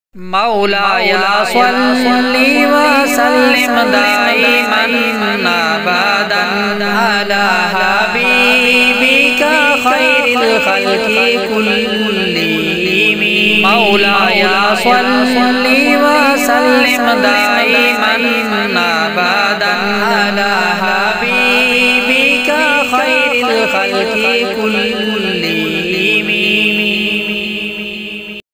मौलाया सल्ली व सल्लिम दाइमन अबदन अला हबीबिका खैरिल खल्क़ि कुल्लिहिम। मौलाया सल्ली व सल्लिम दाइमन अबदन अला हबीबिका खैरिल खल्क़ि कुल्लिहिम।